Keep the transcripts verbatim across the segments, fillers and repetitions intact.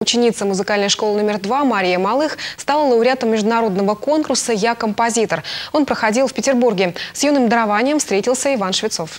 Ученица музыкальной школы номер два Мария Малых стала лауреатом международного конкурса «Я композитор». Он проходил в Петербурге. С юным дарованием встретился Иван Швецов.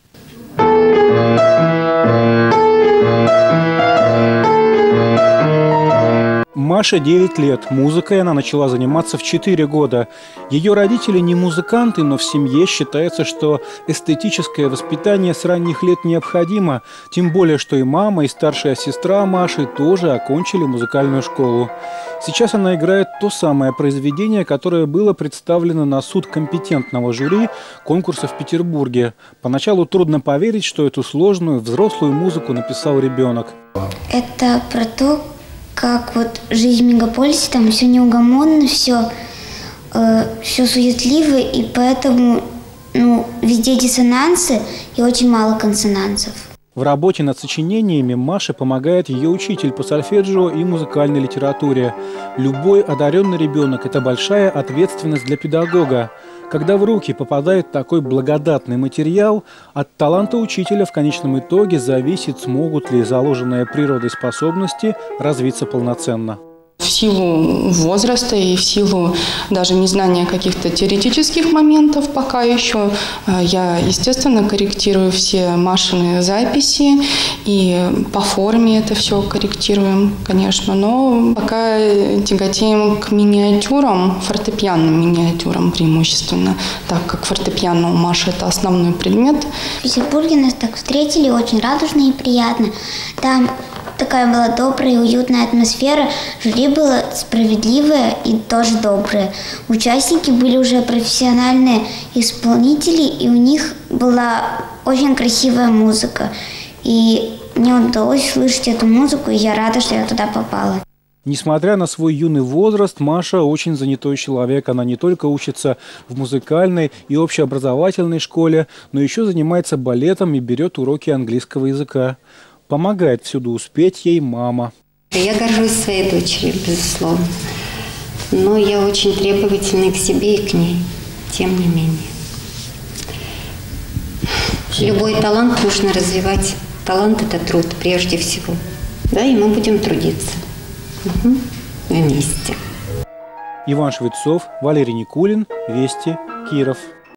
Маше девять лет. Музыкой она начала заниматься в четыре года. Ее родители не музыканты, но в семье считается, что эстетическое воспитание с ранних лет необходимо. Тем более, что и мама, и старшая сестра Маши тоже окончили музыкальную школу. Сейчас она играет то самое произведение, которое было представлено на суд компетентного жюри конкурса в Петербурге. Поначалу трудно поверить, что эту сложную взрослую музыку написал ребенок. Это про то, как вот жизнь в мегаполисе, там все неугомонно, все, э, все суетливо, и поэтому ну, везде диссонансы и очень мало консонансов. В работе над сочинениями Маше помогает ее учитель по сольфеджио и музыкальной литературе. Любой одаренный ребенок – это большая ответственность для педагога. Когда в руки попадает такой благодатный материал, от таланта учителя в конечном итоге зависит, смогут ли заложенные природой способности развиться полноценно. В силу возраста и в силу даже незнания каких-то теоретических моментов пока еще, я, естественно, корректирую все Машины записи и по форме это все корректируем, конечно. Но пока тяготеем к миниатюрам, фортепианным миниатюрам преимущественно, так как фортепиано у Маши – это основной предмет. В Петербурге нас так встретили, очень радужно и приятно. Там такая была добрая и уютная атмосфера. Жюри было справедливое и тоже доброе. Участники были уже профессиональные исполнители, и у них была очень красивая музыка. И мне удалось слышать эту музыку, и я рада, что я туда попала. Несмотря на свой юный возраст, Маша очень занятой человек. Она не только учится в музыкальной и общеобразовательной школе, но еще занимается балетом и берет уроки английского языка. Помогает всюду успеть ей мама. Я горжусь своей дочерью, безусловно. Но я очень требовательна к себе и к ней, тем не менее. Любой талант нужно развивать. Талант – это труд прежде всего. Да, и мы будем трудиться. Угу. Вместе. Иван Швецов, Валерий Никулин, Вести, Киров.